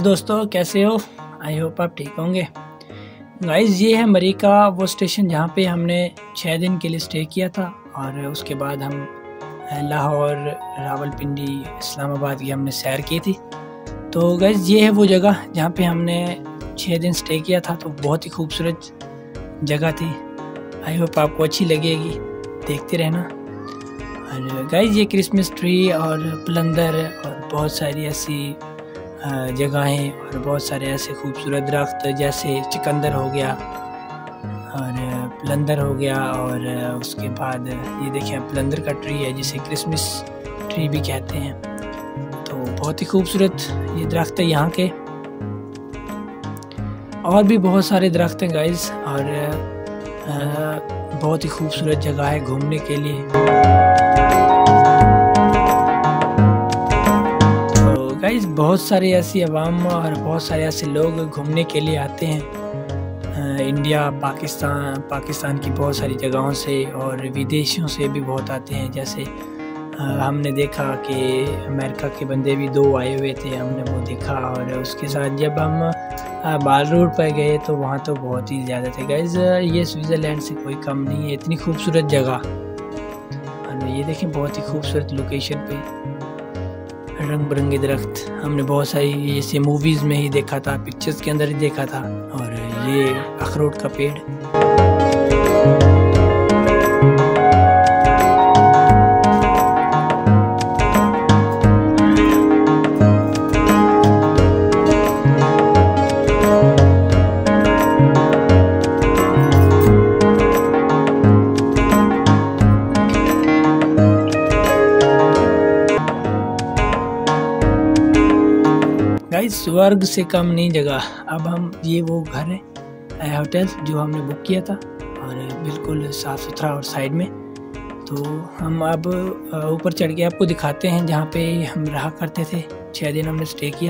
दोस्तों, कैसे हो? आई होप आप ठीक होंगे। गाइस, ये है मरी का वो स्टेशन जहाँ पे हमने 6 दिन के लिए स्टे किया था और उसके बाद हम लाहौर, रावलपिंडी, इस्लामाबाद की हमने सैर की थी। तो गाइस, ये है वो जगह जहाँ पे हमने 6 दिन स्टे किया था। तो बहुत ही खूबसूरत जगह थी। आई होप आपको अच्छी लगेगी, देखते रहना। और गाइस, ये क्रिसमस ट्री और प्लंदर और बहुत सारी ऐसी जगहें और बहुत सारे ऐसे खूबसूरत दरख्त, जैसे चिकंदर हो गया और प्लंदर हो गया। और उसके बाद ये देखिए, प्लंदर का ट्री है जिसे क्रिसमस ट्री भी कहते हैं। तो बहुत ही खूबसूरत ये दरख्त है यहाँ के। और भी बहुत सारे दरख्त हैं गाइस, और बहुत ही खूबसूरत जगह है घूमने के लिए। गाइस, बहुत सारे ऐसी अवाम और बहुत सारे ऐसे लोग घूमने के लिए आते हैं इंडिया, पाकिस्तान की बहुत सारी जगहों से, और विदेशों से भी बहुत आते हैं। जैसे हमने देखा कि अमेरिका के बंदे भी 2 आए हुए थे, हमने वो देखा। और उसके साथ जब हम बाल रोड पर गए तो वहाँ तो बहुत ही ज़्यादा थे गाइस। ये स्विट्ज़रलैंड से कोई कम नहीं है, इतनी खूबसूरत जगह। और ये देखें, बहुत ही खूबसूरत लोकेशन पे रंग बिरंगे दरख्त। हमने बहुत सारी ऐसे मूवीज़ में ही देखा था, पिक्चर्स के अंदर ही देखा था। और ये अखरोट का पेड़। गाइस, स्वर्ग से कम नहीं जगह। अब हम ये वो घर है, होटल जो हमने बुक किया था, और बिल्कुल साफ़ सुथरा और साइड में। तो हम अब ऊपर चढ़ के आपको दिखाते हैं जहाँ पे हम रहा करते थे। 6 दिन हमने स्टे किया।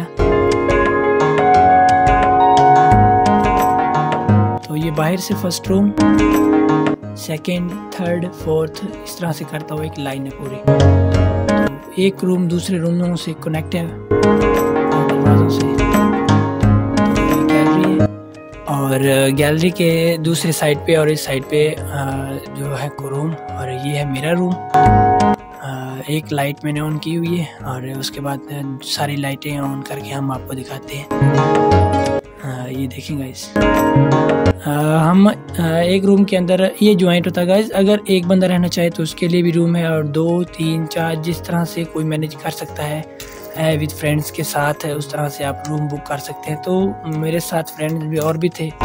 तो ये बाहर से first room, second, third, fourth, इस तरह से करता हुआ एक लाइन है पूरी। तो एक रूम दूसरे रूमों से कनेक्ट है से। गैलरी है, और गैलरी के दूसरे साइड पे और इस साइड पे जो है रूम, और ये है मेरा रूम। एक लाइट मैंने ऑन की हुई है, और उसके बाद सारी लाइटें ऑन करके हम आपको दिखाते हैं। ये देखें गाइस, हम एक रूम के अंदर, ये ज्वाइंट होता है गाइस। अगर एक बंदा रहना चाहे तो उसके लिए भी रूम है, और 2, 3, 4 जिस तरह से कोई मैनेज कर सकता है विद फ्रेंड्स के साथ, उस तरह से आप रूम बुक कर सकते हैं। तो मेरे साथ फ्रेंड्स भी और भी थे,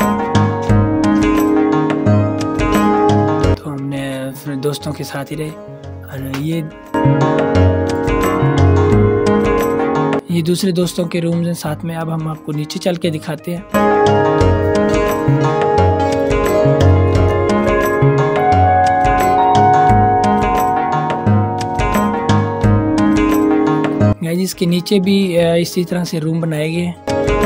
तो हमने फिर दोस्तों के साथ ही रहे। और ये दूसरे दोस्तों के रूम्स हैं साथ में। अब हम आपको नीचे चल के दिखाते हैं। इसके नीचे भी इसी तरह से रूम बनाए गए हैं।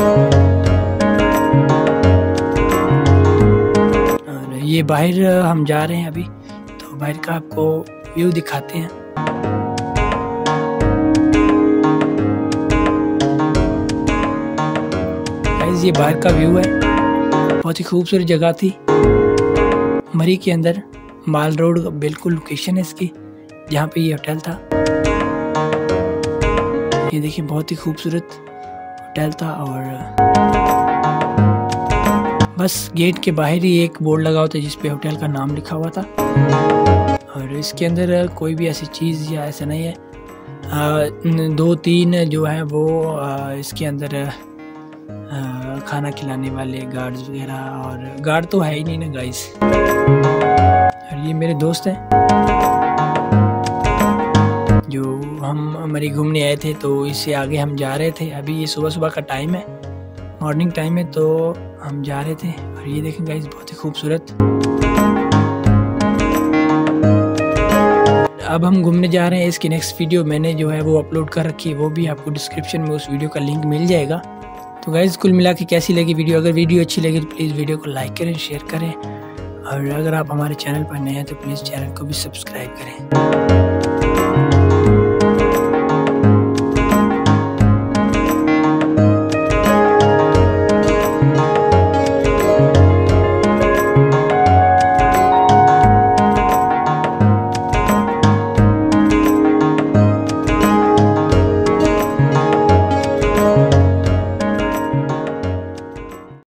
और ये बाहर हम जा रहे हैं अभी, तो बाहर का आपको व्यू दिखाते हैं। गाइस, ये बाहर का व्यू है। बहुत ही खूबसूरत जगह थी मरी के अंदर। माल रोड बिल्कुल लोकेशन है इसकी, जहाँ पे ये होटल था। ये देखिए, बहुत ही खूबसूरत होटल था। और बस गेट के बाहर ही एक बोर्ड लगा हुआ था जिस पे होटल का नाम लिखा हुआ था। और इसके अंदर कोई भी ऐसी चीज़ या ऐसा नहीं है। 2-3 जो है वो इसके अंदर खाना खिलाने वाले गार्ड्स वगैरह, और गार्ड तो है ही नहीं ना गाइस। और ये मेरे दोस्त हैं जो हम मरी घूमने आए थे। तो इससे आगे हम जा रहे थे। अभी ये सुबह का टाइम है, मॉर्निंग टाइम है, तो हम जा रहे थे। और ये देखें गाइस, बहुत ही खूबसूरत। अब हम घूमने जा रहे हैं। इसकी नेक्स्ट वीडियो मैंने जो है वो अपलोड कर रखी है, वो भी आपको डिस्क्रिप्शन में उस वीडियो का लिंक मिल जाएगा। तो गाइस, कुल मिला के कैसी लगी वीडियो? अगर वीडियो अच्छी लगी तो प्लीज़ वीडियो को लाइक करें, शेयर करें, और अगर आप हमारे चैनल पर नए हैं तो प्लीज़ चैनल को भी सब्सक्राइब करें।